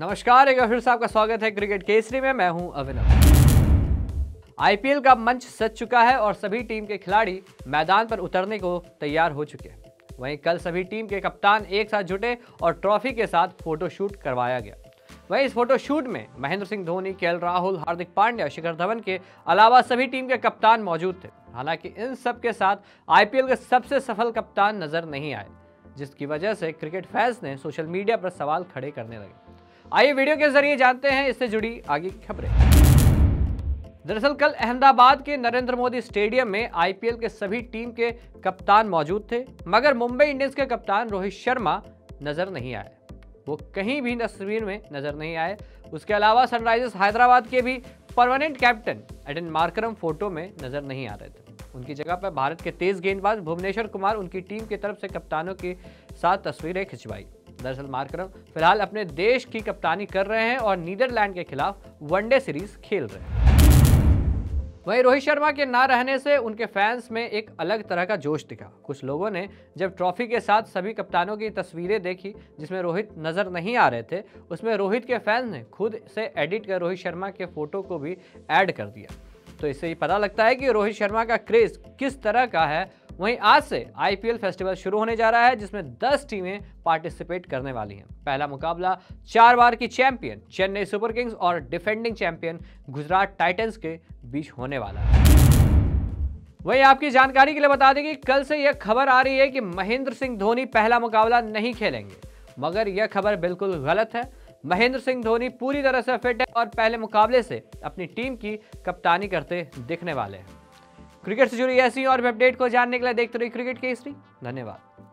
नमस्कार, एक बार फिर से आपका स्वागत है क्रिकेट केसरी में। मैं हूं अभिनव। आईपीएल का मंच सज चुका है और सभी टीम के खिलाड़ी मैदान पर उतरने को तैयार हो चुके हैं। वहीं कल सभी टीम के कप्तान एक साथ जुटे और ट्रॉफी के साथ फोटोशूट करवाया गया। वहीं इस फोटोशूट में महेंद्र सिंह धोनी, केएल राहुल, हार्दिक पांड्या, शिखर धवन के अलावा सभी टीम के कप्तान मौजूद थे। हालांकि इन सब के साथ आईपीएल के सबसे सफल कप्तान नजर नहीं आए, जिसकी वजह से क्रिकेट फैंस ने सोशल मीडिया पर सवाल खड़े करने लगे। आइए वीडियो के जरिए जानते हैं इससे जुड़ी आगे की खबरें। दरअसल कल अहमदाबाद के नरेंद्र मोदी स्टेडियम में आईपीएल के सभी टीम के कप्तान मौजूद थे, मगर मुंबई इंडियंस के कप्तान रोहित शर्मा नजर नहीं आए। वो कहीं भी तस्वीर में नजर नहीं आए। उसके अलावा सनराइजर्स हैदराबाद के भी permanent captain Aiden Markram photo में नजर नहीं आ रहे थे। उनकी जगह पर भारत के तेज गेंदबाज भुवनेश्वर कुमार उनकी टीम की तरफ से कप्तानों के साथ तस्वीरें खिंचवाई। दरअसल मार्करम फिलहाल अपने देश की कप्तानी कर रहे हैं और नीदरलैंड के खिलाफ वनडे सीरीज खेल रहे हैं। वहीं रोहित शर्मा के ना रहने से उनके फैंस में एक अलग तरह का जोश दिखा। कुछ लोगों ने जब ट्रॉफी के साथ सभी कप्तानों की तस्वीरें देखी जिसमें रोहित नजर नहीं आ रहे थे, उसमें रोहित के फैंस ने खुद से एडिट कर रोहित शर्मा के फोटो को भी ऐड कर दिया। तो इससे ही पता लगता है कि रोहित शर्मा का क्रेज किस तरह का है। वहीं आज से आईपीएल फेस्टिवल शुरू होने जा रहा है, जिसमें 10 टीमें पार्टिसिपेट करने वाली हैं। पहला मुकाबला 4 बार की चैंपियन चेन्नई सुपर किंग्स और डिफेंडिंग चैंपियन गुजरात टाइटंस के बीच होने वाला है। वहीं आपकी जानकारी के लिए बता दें कि कल से यह खबर आ रही है कि महेंद्र सिंह धोनी पहला मुकाबला नहीं खेलेंगे, मगर यह खबर बिल्कुल गलत है। महेंद्र सिंह धोनी पूरी तरह से फिट है और पहले मुकाबले से अपनी टीम की कप्तानी करते दिखने वाले हैं। क्रिकेट से जुड़ी ऐसी और भी अपडेट को जानने के लिए देखते रहिए क्रिकेट केसरी। धन्यवाद।